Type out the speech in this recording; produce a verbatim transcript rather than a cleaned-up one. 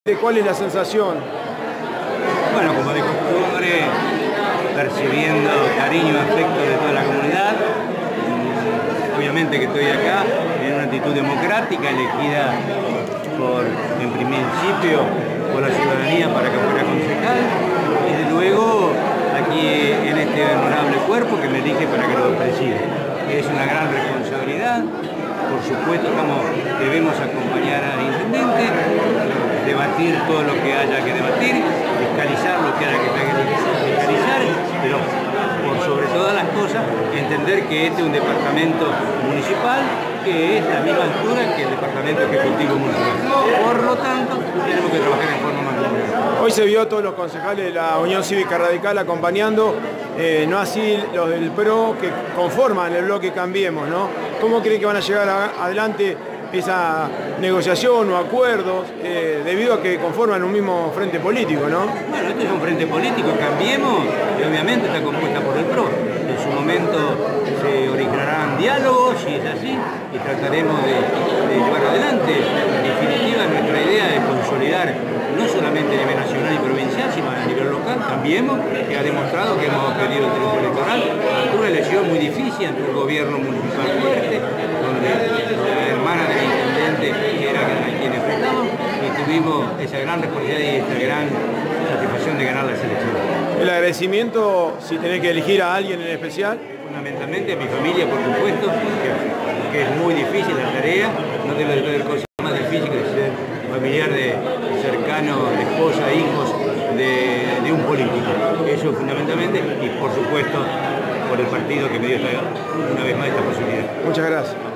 ¿Cuál es la sensación? Bueno, como de costumbre, percibiendo cariño y afecto de toda la comunidad. Obviamente que estoy acá en una actitud democrática, elegida por, en principio por la ciudadanía para que fuera concejal, y de luego aquí en este honorable cuerpo que me elige para que lo presida. Es una gran responsabilidad. Por supuesto, como debemos acompañar al intendente, debatir todo lo que haya que debatir, fiscalizar lo que haya que fiscalizar, pero por sobre todas las cosas, entender que este es un departamento municipal que es a la misma altura que el departamento ejecutivo municipal. Por lo tanto, tenemos que trabajar en forma más comunitaria. Hoy se vio a todos los concejales de la Unión Cívica Radical acompañando, eh, no así los del P R O que conforman el bloque Cambiemos, ¿no? ¿Cómo creen que van a llegar a, adelante esa negociación o acuerdos, eh, debido a que conforman un mismo frente político, ¿no? Bueno, este es un frente político, Cambiemos, y obviamente está compuesta por el P R O. En su momento se originarán diálogos, y es así, y trataremos de, de llevar adelante. En definitiva, nuestra idea es consolidar, no solamente a nivel nacional y provincial, sino a nivel local, Cambiemos, que ha demostrado que hemos obtenido el triunfo electoral ante una elección muy difícil, ante un gobierno municipal fuerte, donde la hermana del intendente era quien enfrentamos, y tuvimos esa gran responsabilidad y esta gran satisfacción de ganar las elecciones. El agradecimiento, si tenés que elegir a alguien en especial. Fundamentalmente a mi familia, por supuesto, que, que es muy difícil la tarea, no debe haber cosa más difícil que ser familiar de cercano, de esposa, hijos de, de un político. Eso fundamentalmente, y por supuesto por el partido que me dio esta, una vez más esta posibilidad. Muchas gracias.